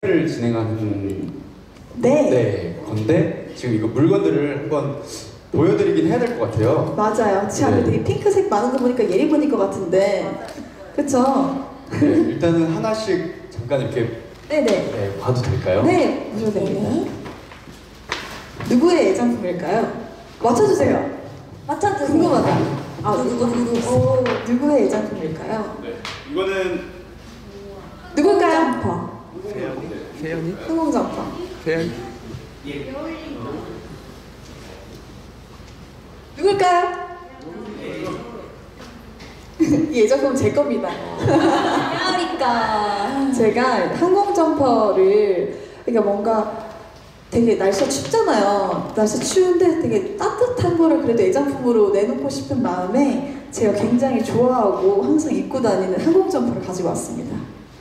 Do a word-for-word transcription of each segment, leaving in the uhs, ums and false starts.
를 진행하는 네. 네 건데 지금 이거 물건들을 한번 보여드리긴 해야 될 것 같아요. 맞아요. 제 안에 네. 되게 핑크색 많은 거 보니까 예리분일 것 같은데. 그쵸? 네, 일단은 하나씩 잠깐 이렇게 네네. 네, 봐도 될까요? 네, 보셔도 됩니다. 누구의 애장품일까요? 맞춰주세요. 맞춰주세요. 궁금하다. 아, 누구, 누구, 누구? 오, 누구의 애장품일까요? 네, 이거는 누굴까요? 세연이? 항공점퍼. 세연이? 누굴까요? 이 애장품은 제 겁니다. 그러니까. 제가 항공점퍼를, 그러니까 뭔가 되게 날씨가 춥잖아요. 날씨 추운데 되게 따뜻한 거를 그래도 애장품으로 내놓고 싶은 마음에 제가 굉장히 좋아하고 항상 입고 다니는 항공점퍼를 가지고 왔습니다.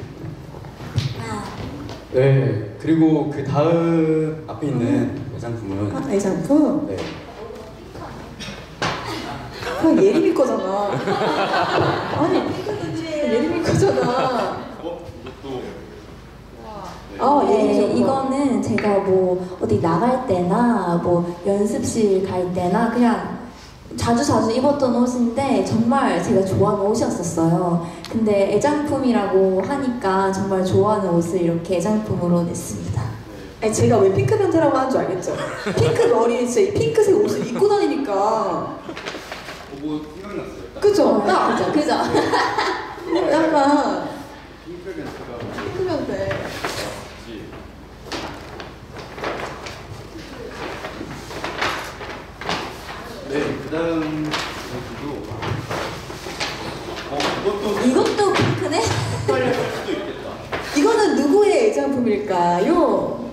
네, 그리고 그 다음 앞에 있는 애장품은 아, 애장품? 네, 그냥 예림이 거잖아. 아니, 예림이 거잖아. 어? 이것도 아, 네, 예림이 이거는 제가 뭐 어디 나갈 때나 뭐 연습실 갈 때나 그냥 자주 자주 입었던 옷인데 정말 제가 좋아하는 옷이었었어요. 근데 애장품이라고 하니까 정말 좋아하는 옷을 이렇게 애장품으로 냈습니다. 아니, 제가 왜 핑크 변태라고 하는 줄 알겠죠? 핑크 머리, 진짜 이 핑크색 옷을 입고 다니니까. 보고 생각났어요. 딱. 그죠? 딱 그죠? 그죠? 약간 핑크 벤츠가 핑크 변태. 맞지. 네, 그 다음 애장품도 어, 이것도 이것도 핑크네? 헷갈릴 수도 있겠다. 이거는 누구의 애장품일까요?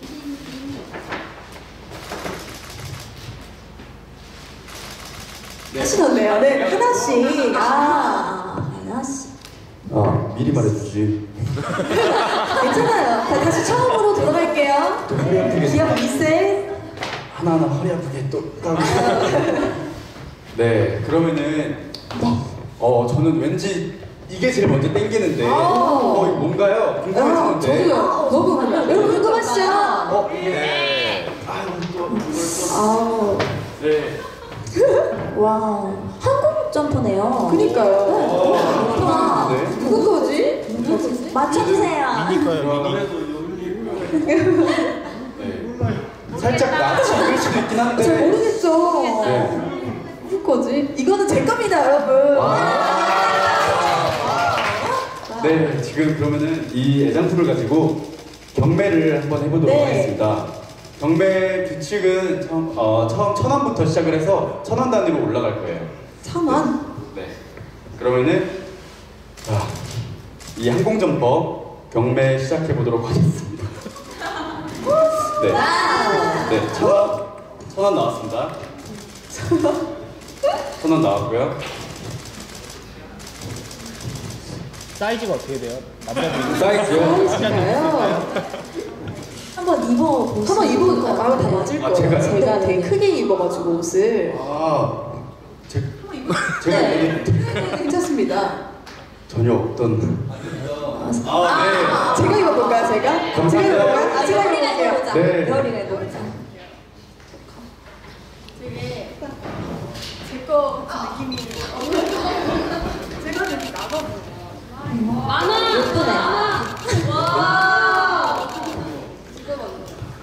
네. 하시던데요. 네, 하나씩. 아, 아, 하나씩. 아, 미리 말해주지. 괜찮아요. 자, 다시 처음으로 돌아갈게요. 허리 아프게 기억 리셋. 하나하나 허리 아프게 또 따로. 네, 그러면은 어 저는 왠지 이게 제일 먼저 땡기는데 어 이거 뭔가요? 아, 궁금해지는데. 저도요. 너무 궁금해요. 여러분 궁금하시죠? 어 네. 아유 또 이걸 또. 아우, 네. 와, 한국 점퍼네요. 그니까요. 어, 그렇구나. 네. 누구 거지? 맞춰주세요. 미니 거예요, 미니. 네. 살짝 낯이 익을 수도 있긴 잘 한데. 모르겠죠. 네. 누구 거지? 이거는 제 겁니다, 여러분. 네, 지금 그러면은 이 애장품을 가지고 경매를 한번 해보도록 네. 하겠습니다. 경매 규칙은 처음, 어, 처음 천 원부터 시작을 해서 천 원 단위로 올라갈 거예요. 천 원? 네. 그러면은 자, 이 항공점퍼 경매 시작해 보도록 하겠습니다. 네. 네, 천 원, 천 원 나왔습니다. 천 원 나왔고요. 사이즈가 어떻게 돼요? 남자분이 사이즈요? 진짜요? 한번 입어보세요. 한번 입어도 마음에 다 맞을 아, 거예요. 제가요? 제가 되게 크게 입어가지고 옷을. 아, 제, 제가 네. 오늘 괜찮습니다. 전혀 없던. 아, 제가 입어볼까요, 제가? 감사합니다. 제가 입어볼까요? 아, 제가 머리가 입어볼게요. 해보자. 네. 머리가 해보자. 되게 제거 느낌이 제가 이렇게 나가 보여. 많아. 예쁘네. 와. 이거 봐.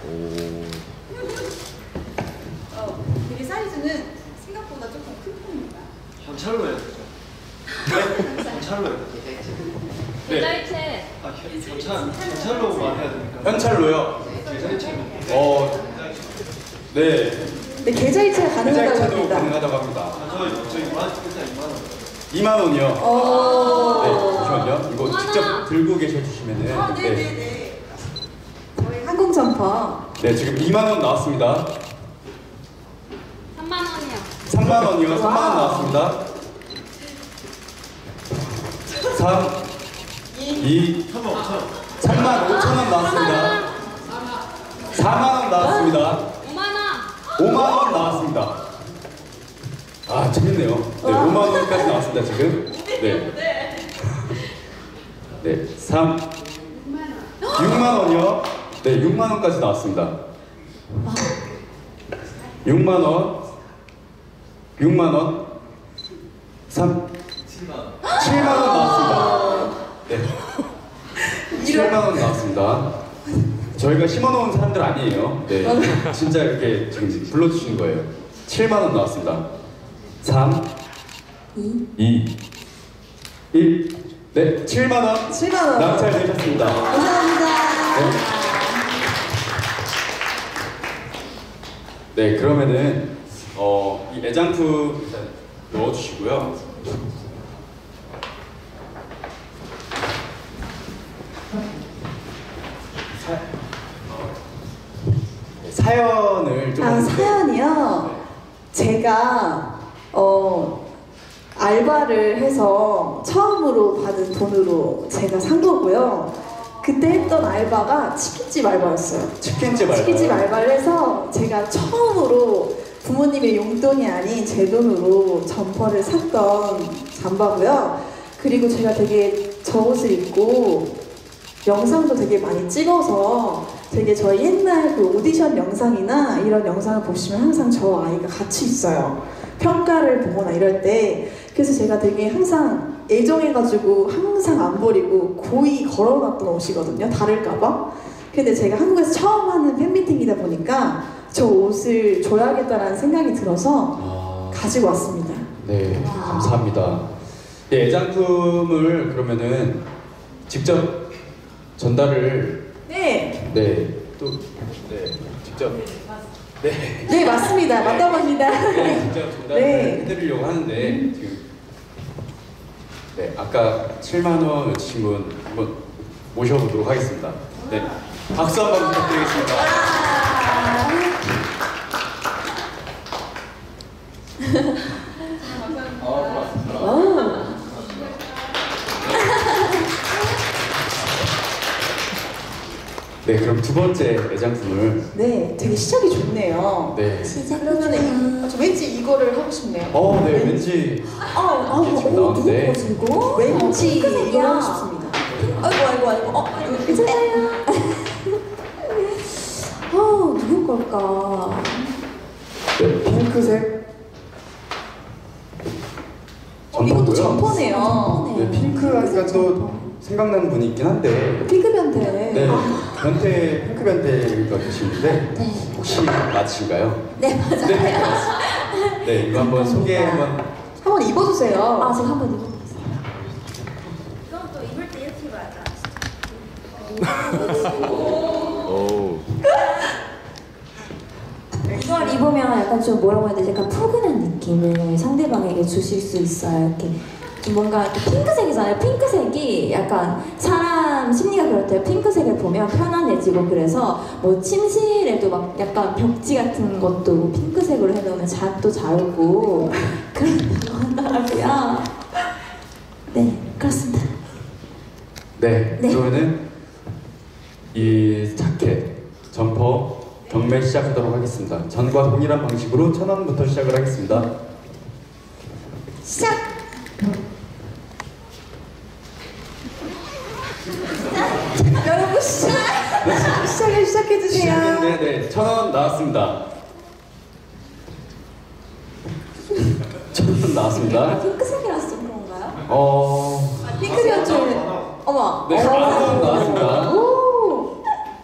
어, 되게 사이즈는 생각보다 조금 큰 편입니다. 현찰로 해야 되죠? 네? 현찰로 해야 되죠? 계좌이체. 아, 현- 현찰, 현찰로만 해야 되니까. 현찰로요? 계좌이체는 어, 네. 네, 계좌이체가 가능하다고 계좌이체도 합니다. 가능하다고 합니다. 아, 저, 저 이만, 일단 이만 원. 이만 원이요. 어. 네, 잠시만요. 이거 직접 들고 계셔 주시면은. 아, 네. 네네네. 저희 항공점퍼. 네, 지금 이만 원 나왔습니다. 삼만 원이요. 삼만 원이요. 삼만 원 나왔습니다. 삼, 이, 삼만 오천 원. 삼만 오천 원 나왔습니다. 사만 원 나왔습니다. 오만 원. 오만 원 나왔습니다. 아, 재밌네요. 네, 오만 원까지 나왔습니다, 지금. 네. 네, 삼, 육만 원이요? 네, 육만 원까지 나왔습니다. 육만 원, 육만 원, 삼, 칠만 원 나왔습니다. 네, 칠만 원 나왔습니다. 저희가 심어놓은 사람들 아니에요. 네, 진짜 이렇게 지금 불러주신 거예요. 칠만 원 나왔습니다. 삼, 이, 일, 네, 칠만 원 칠만 원. 낙찰되셨습니다. 감사합니다. 네. 네, 그러면은 어, 이 애장품 일단 넣어주시고요. 사, 어, 네, 사연을 조금 아, 사연이요? 제가 어 알바를 해서 처음으로 받은 돈으로 제가 산 거고요. 그때 했던 알바가 치킨집 알바였어요. 치킨집 알바. 치킨집 알바를 해서 제가 처음으로 부모님의 용돈이 아닌 제 돈으로 점퍼를 샀던 잠바고요. 그리고 제가 되게 저 옷을 입고 영상도 되게 많이 찍어서 되게 저희 옛날 그 오디션 영상이나 이런 영상을 보시면 항상 저 아이가 같이 있어요. 평가를 보거나 이럴 때. 그래서 제가 되게 항상 애정해가지고 항상 안 버리고 고이 걸어놨던 옷이거든요. 다를까봐. 근데 제가 한국에서 처음 하는 팬미팅이다 보니까 저 옷을 줘야겠다라는 생각이 들어서 아, 가지고 왔습니다. 네, 감사합니다. 네, 애장품을 그러면은 직접 전달을 네, 네, 또 네, 직접 네, 네 맞습니다. 맞다고 합니다. 네, 직접 전달을 네. 해드리려고 하는데 지금 네, 아까 칠만 원 외치신 분 한번 모셔보도록 하겠습니다. 네, 박수 한번 부탁드리겠습니다. 오. 네, 그럼 두 번째 애장품을 네, 되게 시작이 좋네요. 네, 그러면은 저 왠지 이거를 하고 싶네요. 어, 네, 왠지 어, 어, 이게 지금 어, 나오는데 누구 거지 이거? 왠지 이거 핑크색이야. 하고 싶습니다. 아이고 아이고 아이고. 어, 괜찮아요. 어, 누구 걸까? 네, 핑크색 어, 이것도 점퍼고요. 점퍼네요. 네, 핑크 하니까 또 생각나는 분이 있긴 한데 핑크 변태. 네, 변태, 핑크 변태가 계시는데 네. 혹시 맞으신가요? 네, 맞아요. 네, 네, 이거 한번 소개 한번. 한번 입어주세요. 아, 제가 한번 입어보겠습니다. 이건 또 입을 때 이렇게 입어야죠. 이걸 입으면 약간 좀 뭐라고 해야 되지? 약간 푸근한 느낌을 상대방에게 주실 수 있어요. 이렇게 좀 뭔가 이렇게 핑크색이잖아요. 핑크색이 약간 사람 심리가 그렇대요. 핑크색을 보면 편안해지고 그래서 뭐 침실에도 막 약간 벽지 같은 것도 핑크색으로 해놓으면 잠도 잘 오고 그런다고 하더라고요. 네, 그렇습니다. 네, 네. 그러면은 이 자켓, 점퍼 경매 시작하도록 하겠습니다. 전과 동일한 방식으로 천 원부터 시작을 하겠습니다. 시작! 여러분 시작! 시작을 시작해주세요. 네, 네, 천 원 나왔습니다. 천 원 나왔습니다. 핑크색이라서 좀 그런가요? 어, 핑크 변태. 어머. 네, 만 원 나왔습니다. 오!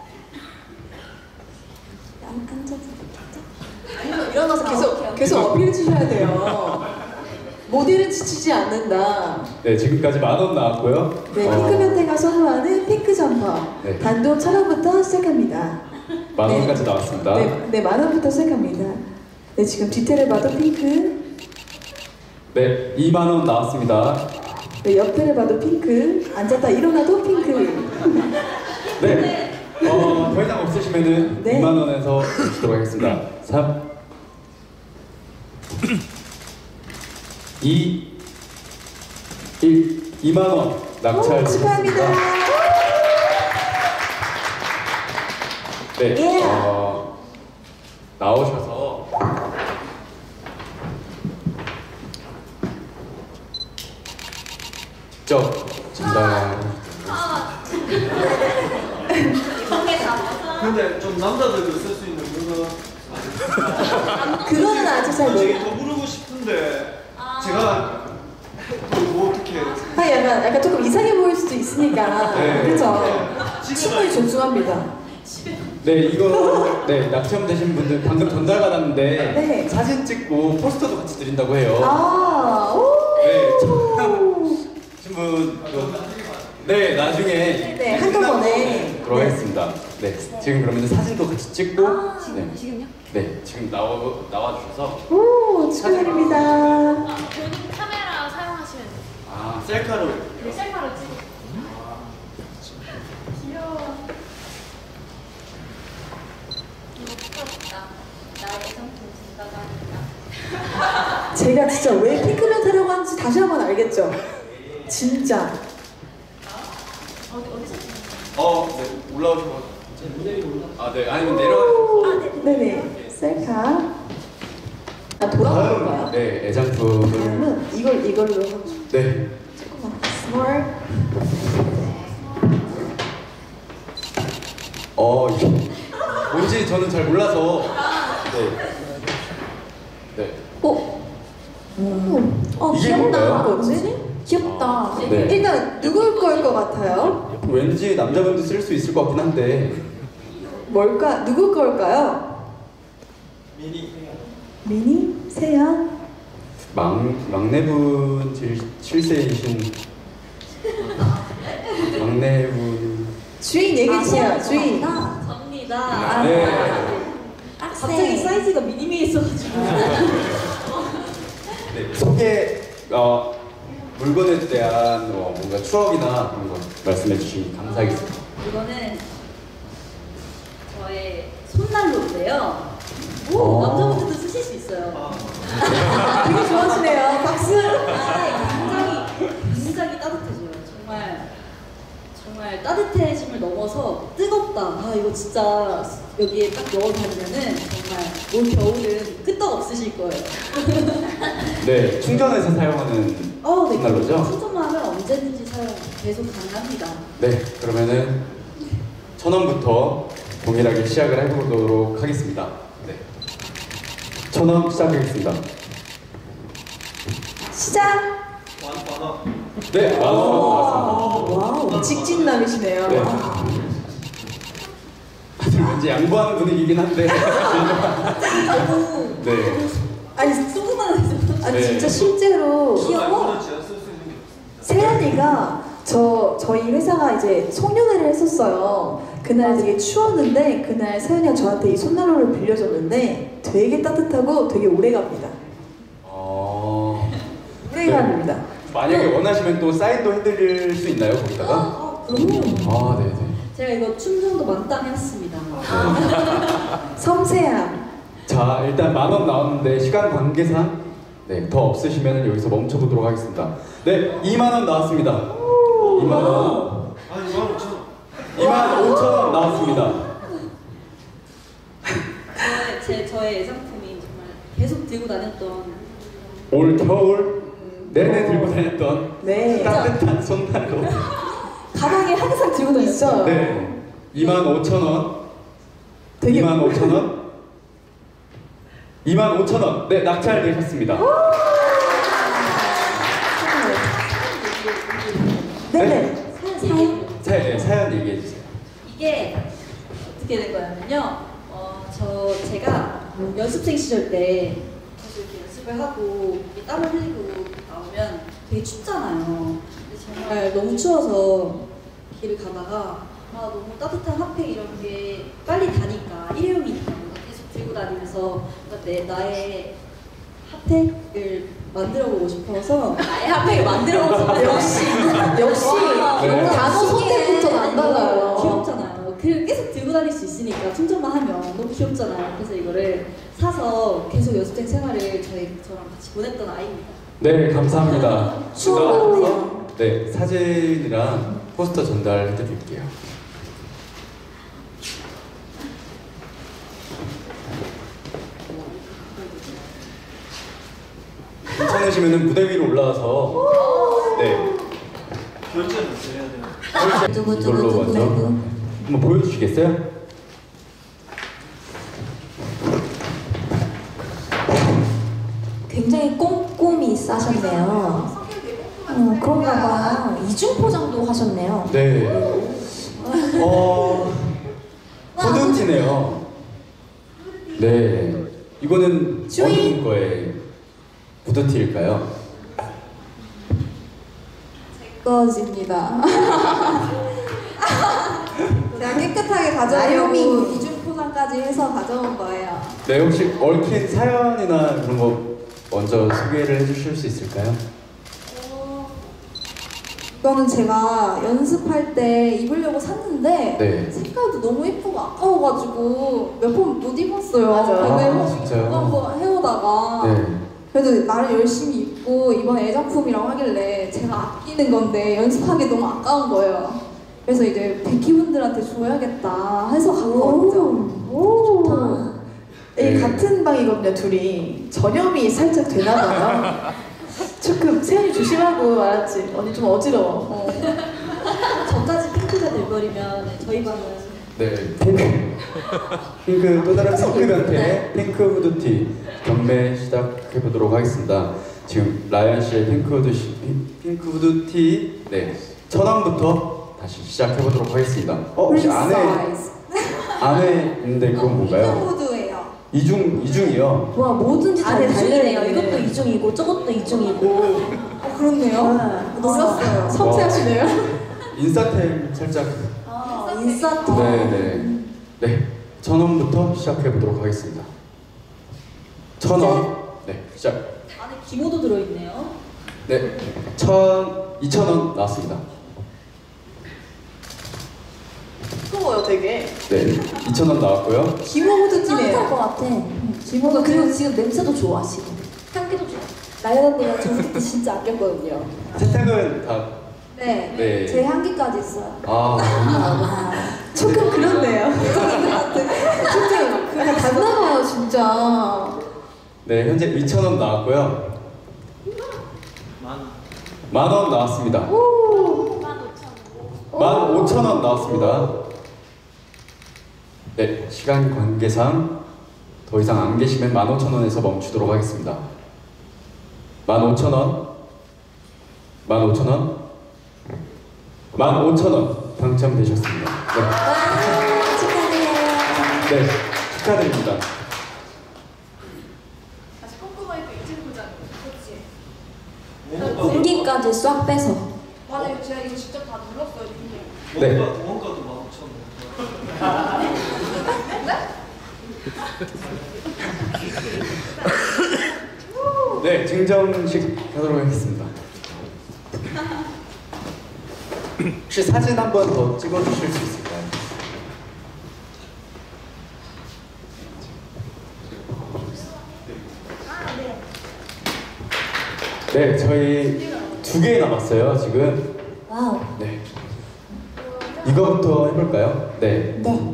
앉아서. 일어나서 아, 계속, 오케이, 오케이. 계속 어필해 주셔야 돼요. 모델은 지치지 않는다. 네, 지금까지 만 원 나왔고요. 네, 어, 핑크 변태가 선호하는 핑크 점퍼. 네. 단돈 천 원부터 시작합니다. 만 네. 원까지 나왔습니다. 네, 네, 만 원부터 시작합니다. 네, 지금 디테일을 봐도 핑크. 네, 이만 원 나왔습니다. 네, 옆에를 봐도 핑크. 앉았다 일어나도 핑크. 네, 어, 더 이상 없으시면은 네. 이만 원에서 주시도록 하겠습니다. 삼, 이, 일, 이만 원 오, 낙찰 축하합니다. 드리겠습니다. 네, 예. 어, 나오셔서 직접 전달. 이렇게 잡아서 근데 좀 남자들도 쓸 수 있는 그런 그거는 아직 잘 솔직히 모르. 더 부르고 싶은데 제가 뭐 어떻게 아 약간 약간 조금 이상해 보일 수도 있으니까 네. 그렇죠. 네. 충분히 존중합니다. 네, 이거 네 낙첨되신 분들 방금 전달 받았는데 네. 사진 찍고 포스터도 같이 드린다고 해요. 아 오. 네, 신분 네 나중에 네, 한꺼번에. 그러 하겠습니다. 네, 지금 그러면 사진도 같이 찍고 아, 네, 지금요? 네 지금 나와 나와 주셔서 오 축하드립니다. 아, 본인 카메라 사용하시면 돼요. 아 셀카로 네, 셀카로 찍어. 귀여워. 이거 부끄럽다. 나의 상품 준다고 하니까. 제가 진짜 왜 핑크면 타려고 하는지 다시 한번 알겠죠? 진짜. 어디 어디서 찍는 어, 네 올라오셔서 아, 네 아니면 내려가셔서 네네. 셀카. 아 돌아볼까요? 네 애장품을 그러면 이걸 이걸로 하고 싶어요. 네 조금만. 스몰. 어, 이게 뭔지 저는 잘 몰라서 네. 네. 어? 음. 어 이게 귀엽다. 뭔가요? 뭐지? 귀엽다. 네. 일단 누굴 걸 것 같아요? 왠지 남자분도 쓸 수 있을 것 같긴 한데 뭘까? 누구 걸까요? 미니 미니? 세연? 막, 막내분 칠 세이신 막내분 주인 얘기해 주세요. 아, 주인. 접니다. 네. 갑자기 사이즈가 미니미했어가지고. 네, 소개 어, 물건에 대한 어, 뭔가 추억이나 그런 거 말씀해 주시면 감사하겠습니다. 이거는 저의 손난로인데요. 오. 오, 남자분들도 쓰실 수 있어요. 아, 되게 좋아하시네요. 박수. 아, 굉장히 굉장히 따뜻해져요. 정말 정말 따뜻해짐을 넘어서 뜨겁다. 아 이거 진짜 여기에 딱 넣어 다니면은 정말 올 겨울은 끄떡 없으실 거예요. 네, 충전해서 사용하는 어, 네. 난로죠? 충전만 하면 언제든지 사용 계속 가능합니다. 네, 그러면은 천 원부터 동일하게 시작을 해보도록 하겠습니다. 네, 천 원 시작하겠습니다. 시작. 만원 네, 만 원으로 나왔습니다. 와우. 직진남이시네요. 네. 다들 왠지 양보하는 분위기긴 한데. 네. 아니, 조그만 해서 아니 네. 진짜 실제로 귀여워 진짜 쓸 수 있는 게 없습니다. 세연이가 저 저희 회사가 이제 송년회를 했었어요. 그날 되게 추웠는데 그날 세연이가 저한테 이 손난로를 빌려줬는데 되게 따뜻하고 되게 오래갑니다. 어... 오래갑니다. 만약에 원하시면 또 사인도 해드릴 수 있나요, 거기다가? 아, 그럼요. 아, 네, 네. 제가 이거 충전도 만땅 했습니다. 섬세함. 자, 일단 만 원 나왔는데 시간 관계상 네, 더 없으시면 여기서 멈춰보도록 하겠습니다. 네, 이만 원 나왔습니다. 이만 원. 아 이만 오천 원 이만 오천 원 나왔습니다. 저의, 제, 저의 애상품이 정말 계속 들고 다녔던 올 겨울 내내 들고 다녔던 네. 따뜻한 손난로. 가방에 항상 들고 다녔죠. 네, 이만 오천 원. 되게 이만 오천 원. 이만 오천 원. 네, 낙찰되셨습니다. 네네. 사연 사, 네, 사연 얘기해 주세요. 이게 어떻게 된 거냐면요. 어, 저 제가 연습생 시절 때 계속 이렇게 연습을 하고 이렇게 땀을 흘리고 나오면 되게 춥잖아요. 근데 정말 너무 추워서 길을 가다가 아 너무 따뜻한 핫팩 이런 게 빨리 다니까 일회용이니까 뭔가 계속 들고 다니면서 뭔가 내 나의 핫팩을 만들어보고 싶어서 나의 핫팩을 만들어보고 싶어서 역시 역시 네. 단어 선택부터 남달라요. 귀엽잖아요. 그 계속 들고 다닐 수 있으니까 충전만 하면 너무 귀엽잖아요. 그래서 이거를 사서 계속 연습생 생활을 저희 저랑 같이 보냈던 아이입니다. 네, 감사합니다. 추워요. 네, 사진이랑 포스터 전달해 드릴게요. 괜찮으시면 무대 위로 올라와서 네, 결제는 어떻게 해야 되나? 이걸로 먼저 한번 보여주시겠어요? 굉장히 꼼꼼히 싸셨네요. 어, 그런가 봐요. 이중 포장도 하셨네요. 네. 어, 후드티네요. 네. 이거는 어느 거의 후드티일까요? 거짓입니다. 제가 깨끗하게 가져오려고 나요미. 이중 포장까지 해서 가져온 거예요. 네, 혹시 얽힌 사연이나 그런 거 먼저 소개를 해주실 수 있을까요? 이거는 제가 연습할 때 입으려고 샀는데 네. 색깔도 너무 예쁘고 아까워가지고 몇 번 못 입었어요. 맞아요. 근데 아, 진짜요? 이거 한번 해오다가 네. 그래도 나를 열심히 입고 이번 애작품이라고 하길래 제가 아끼는 건데 연습하기 너무 아까운 거예요. 그래서 이제 백희분들한테 줘야겠다 해서 갖고 왔죠. 오, 좋다. 이 네. 같은 방이거든요, 둘이. 전염이 살짝 되나봐요. 조금 세연이 조심하고 알았지? 언니 좀 어지러워. 어. 저까지 핑크가 돼버리면 저희 방은 네, 핑크. 핑크 또 다른 핑크 변태의 핑크 후드티 경매 시작해 보도록 하겠습니다. 지금 라이언 씨의 핑크 후드티, 핑크 후드티, 네, 천 원부터 다시 시작해 보도록 하겠습니다. 어, 혹시 안에 사이즈. 안에 있는데 그건 뭔가요? 후드예요. 이중 이중이요. 와, 뭐든지 다 안에 이중이네요. 달려있네. 이것도 이중이고 저것도 이중이고. 어 그렇네요. 네. 놀랐어요. 섬세하시네요. 인싸템 살짝. 아, 인싸트. 네, 네, 네, 천 원부터 시작해 보도록 하겠습니다. 천 원. 네, 시작. 안에 기모도 들어있네요. 네, 천, 이천 원 나왔습니다. 뜨거워요, 되게. 네, 이천 원 나왔고요. 기모 따뜻할 후드티네요. 것 같아. 기모가 그리고 지금 냄새도 좋아 지금. 향기도 좋아. 라이언 언니가 저 그때 진짜 아꼈거든요. 세탁은 다. 네. 네. 제 향기까지 있어요. 아, 와. 조금 그렇네요. 진짜 그냥 달라봐요, 진짜. 네, 현재 이천 원 나왔고요. 만 원 나왔습니다. 만 오천 원 나왔습니다. 네, 시간 관계상 더 이상 안 계시면 만 오천 원에서 멈추도록 하겠습니다. 만 오천 원, 만 오천 원, 만 오천 원 당첨되셨습니다. 네, 와, 축하드려요. 네, 축하드립니다. 다시 꼼꼼하게 또 이중 포장. 그렇지. 공기까지 싹 빼서. 맞아요. 제가 이거 직접 다 눌렀어요. 근데. 네. 원가도 만 오천 원. 네, 증정식 하도록 하겠습니다. 혹시 사진 한 번 더 찍어주실 수 있을까요? 네, 저희 두 개 남았어요, 지금. 와우. 네. 이거부터 해볼까요? 네. 네.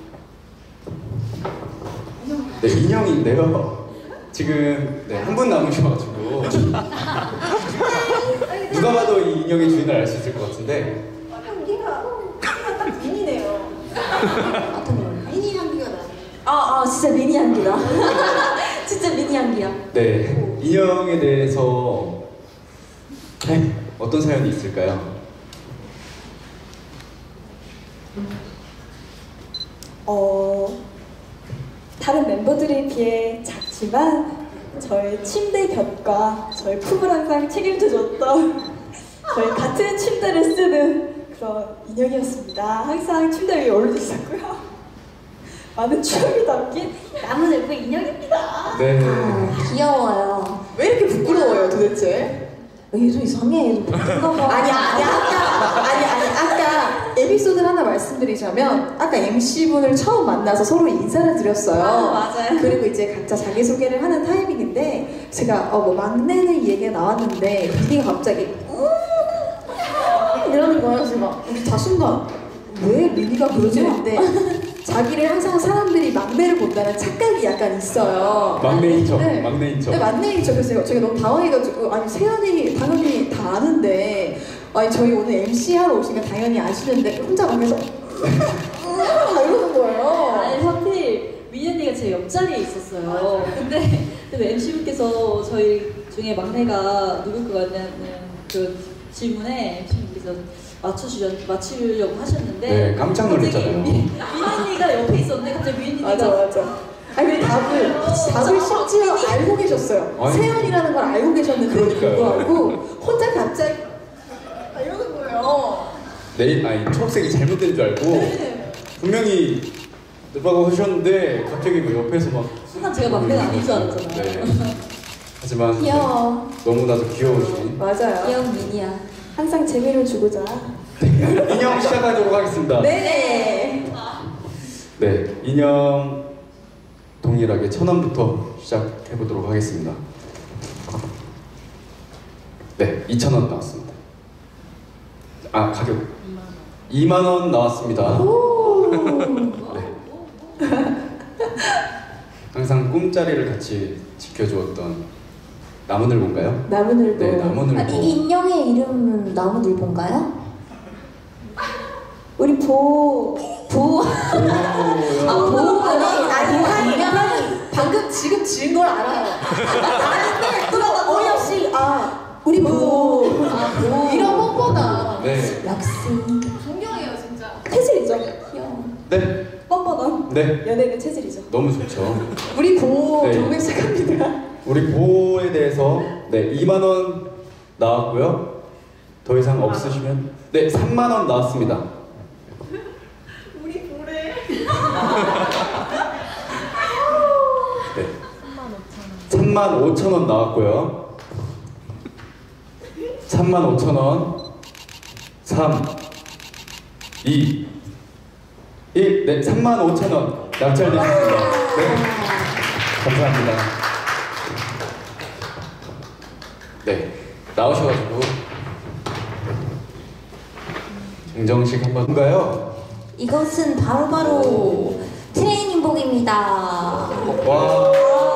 네, 인형인데요. 지금 네, 한 분 남으셔가지고 누가 봐도 이 인형의 주인을 알 수 있을 것 같은데. 향기가 딱 미니네요. 미니 향기가 나. 아, 아, 진짜 미니 향기다. 진짜 미니 향기야. 네, 인형에 대해서 네, 어떤 사연이 있을까요? 어, 다른 멤버들에 비해 작지만 저희 침대 곁과 저희 품을 항상 책임져줬던 저희 같은 침대를 쓰는 그런 인형이었습니다. 항상 침대 위에 올려 있었고요. 많은 추억이 담긴 나무 늙은 인형입니다. 네. 아, 귀여워요. 왜 이렇게 부끄러워요, 도대체? 얘도 이상해. 얘도 바쁜가 봐. 아니, 아니, 아까, 아니, 아니, 아까 에피소드를 하나 말씀드리자면, 아까 엠씨분을 처음 만나서 서로 인사를 드렸어요. 아, 맞아요. 그리고 이제 각자 자기소개를 하는 타이밍인데, 제가, 어, 뭐, 막내는 이 얘기가 나왔는데, 비니가 갑자기, 음, 이러는 거예요. 그래서 막, 우리 다 순간, 왜 미니가 그러지? 했는데, 자기를 항상 사람들이 막내를 본다는 착각이 약간 있어요. 막내인 척, 네. 막내인 척. 네, 막내이죠. 그래서 제가, 제가 너무 당황해가지고, 아니, 세연이 당연히 다 아는데, 아니, 저희 오늘 엠씨 하러 오신 거 당연히 아시는데, 혼자 가면서, 그러는 거예요? 아니 하필 민희 언니가 제 옆자리에 있었어요. 근데 근데 엠씨분께서 저희 중에 막내가 누굴 것 같냐는 그 질문에 엠씨분께서 맞춰주려 맞추려고 하셨는데 네, 깜짝 놀랐잖아요. 갑자기 민- 민희 언니가 옆에 있었는데 갑자기 민희 언니가 맞아 맞아. 아니 근데 답을 답을 심지어 알고 계셨어요. 아니. 세연이라는 걸 알고 계셨는데도 그러니까요. 불구하고 혼자 갑자기 아, 이러는 거예요. 네, 아니 초록색이 잘못된 줄 알고 네. 분명히 누라고 하셨는데 갑자기 그 옆에서 막 순간 제가 막내가 아닌 줄 알았잖아요. 네. 하지만 귀여워. 너무나도 귀여우신 맞아요. 귀여운 미니야. 항상 재미를 주고자. 인형 시작하도록 하겠습니다. 네. 네, 인형 동일하게 천 원부터 시작해 보도록 하겠습니다. 네, 이천 원 나왔습니다. 아, 가격 이만 원 나왔습니다. 네. 항상 꿈자리를 같이 지켜주었던 나무늘보인가요? 나무늘보. 네, 나무늘보. 아, 이 인형의 이름은 나무늘보인가요? 우리 보. 보. 아, 보. 아니, 아니, 아니, 아니. 방금 지금 지은 걸 알아요. 아는데 또 어이없이 아, 우리 보. 아, 보. 이런 뻔뻔함. 네, 역시. 존경해요, 진짜. 체질이죠. 귀여워. 네, 뻔뻔함. 네, 연예인은 체질이죠. 너무 좋죠. 우리 보 네. 경매 시작합니다. 우리 보에 대해서 네 이만 원 나왔고요. 더 이상 없으시면 네 삼만 원 나왔습니다. 우리 보래. 네. 삼만 오천 원 나왔고요. 삼만 오천 원. 삼, 이, 일. 네, 삼만 오천 원 낙찰되었습니다. 네. 감사합니다. 네. 나오셔가지고 정정식 한번 뭔가요? 이것은 바로바로 트레이닝복입니다. 와.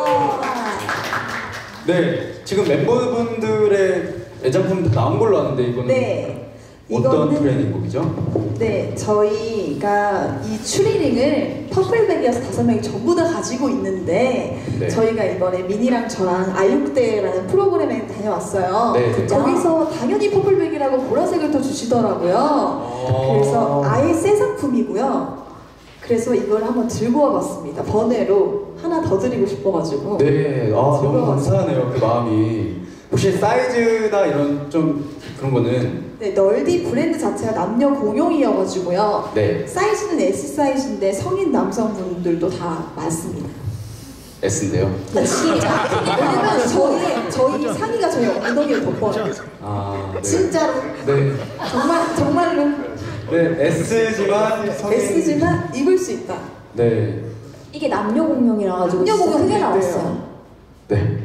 네, 지금 멤버분들의 애장품 다 나온 걸로 아는데 이거는 네. 어떤 이거는- 트레이닝복이죠? 네, 저희가 이 추리링을 퍼플백이어서 다섯 명이 전부 다 가지고 있는데 네. 저희가 이번에 미니랑 저랑 아육대라는 프로그램에 다녀왔어요. 네, 네. 거기서 당연히 퍼플백이라고 보라색을 또 주시더라고요. 그래서 아예 새 상품이고요. 그래서 이걸 한번 들고 와봤습니다. 번외로 하나 더 드리고 싶어가지고. 네, 아 너무 즐거웠어요. 감사하네요 그 마음이. 혹시 사이즈나 이런 좀 그런 거는 네, 널디 브랜드 자체가 남녀 공용이어가지고요. 네 사이즈는 S 사이즈인데 성인 남성분들도 다 많습니다. S인데요. 왜냐면 저희 저희 상의가 저희 엉덩이를 덮어요. 아 네. 진짜로 네, 정말 정말로 네 S지만 성인. S지만 입을 수 있다. 네, 이게 남녀 공룡이라 가지고 남녀 진짜 크게 공룡인데요. 나왔어요. 네,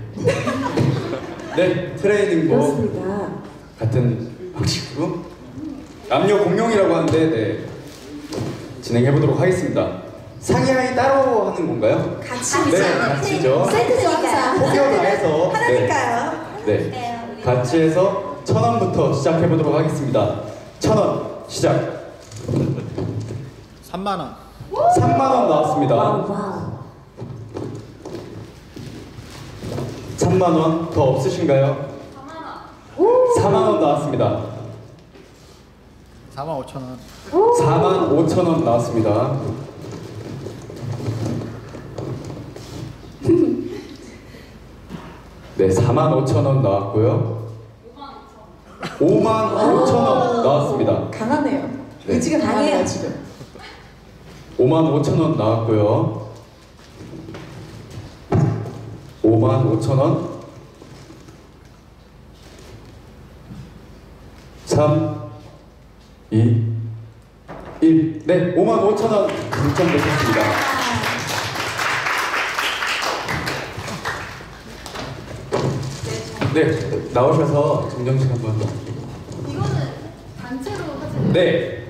네 트레이닝복 그렇습니다. 같은 방식으로 남녀 공용이라고 하는데 네 진행해 보도록 하겠습니다. 상의하이 따로 하는 건가요? 같이 네, 같이죠. 세트죠 항상. 혹여 다 해서 하나니까요. 네, 네. 같이 해서 천 원부터 시작해 보도록 하겠습니다. 천 원 시작. 삼만 원. 삼만 원 나왔습니다. 와우. 삼만 원 더 없으신가요? 사만 원 나왔습니다. 사만 오천 원. 사만 오천 원 나왔습니다. 네, 사만 오천 원 나왔고요. 오만 오천 원 나왔습니다. 강하네요. 네. 의지가 강해요 지금. 오만 오천 원 나왔고요. 오만 오천 원. 삼, 이, 일. 네, 오만 오천 원 당첨되셨습니다. 네, 나오셔서 정정식 한번. 이거는 단체로 하세요. 네,